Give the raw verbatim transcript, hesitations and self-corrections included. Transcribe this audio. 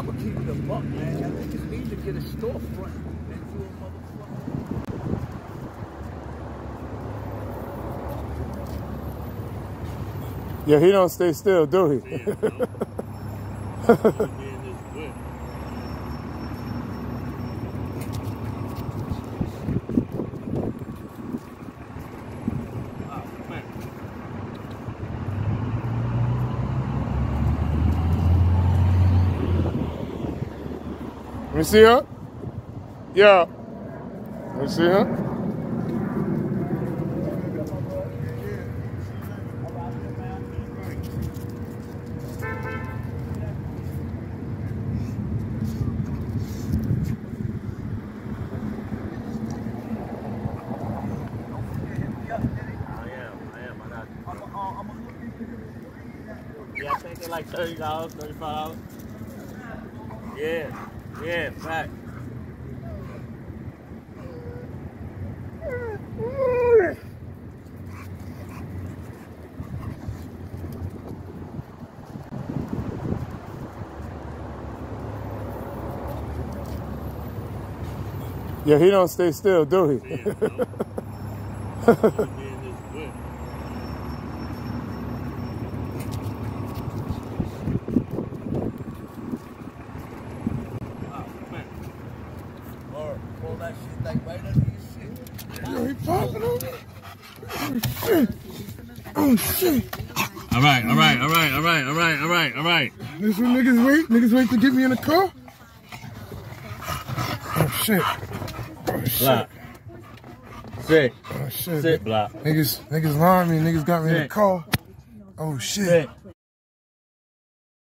I'm gonna keep it a buck, man. Y'all niggas need to get a storefront and do a motherfucker. Yeah, he don't stay still, do he? Yeah, no. Let me see her. Yeah. Let me see her. Yeah, I think it's like thirty dollars, thirty-five dollars. Yeah, yeah, fact. Yeah, he don't stay still, do he? Yeah, no. Pull that shit like right under your shit. Yo, he popping on me. Oh shit. Oh shit. All right, all right, all right, all right, all right, all right, all right. This what niggas wait? Niggas wait to get me in the car? Oh shit. Oh shit. Block. Sit. Oh shit. Sit, block. Niggas, niggas lying me. Niggas got me in the car. Oh shit. Sit.